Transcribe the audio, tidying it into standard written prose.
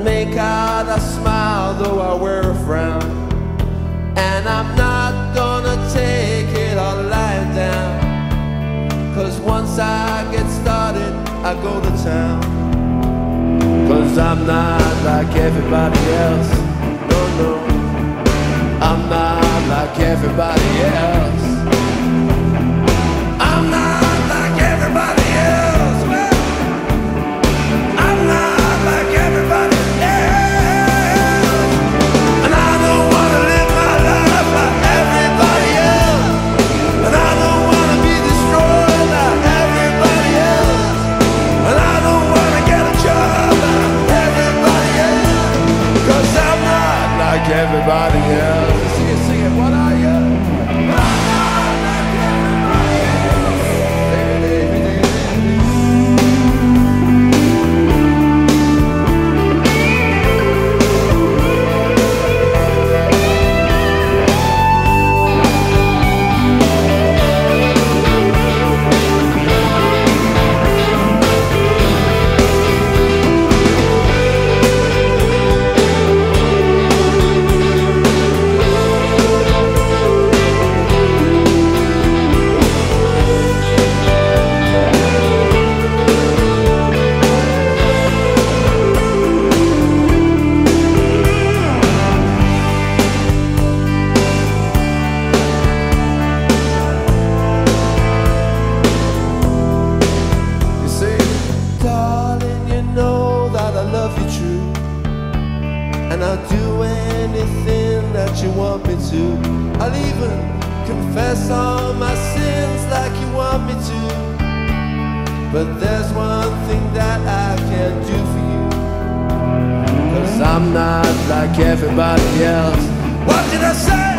make out I smile though I wear a frown. And I'm not gonna take it all lying down, 'cause once I get started I go to town. 'Cause I'm not like everybody else, no, no, I'm not like everybody else. I'm not like everybody else, well, I'm not like everybody else. And I don't wanna live my life like everybody else, and I don't wanna be destroyed like everybody else, and I don't wanna get a job like everybody else, 'cause I'm not like everybody else. Sing it, what are you? And I'll do anything that you want me to. I'll even confess all my sins like you want me to. But there's one thing that I can't do for you, 'cause I'm not like everybody else. What did I say?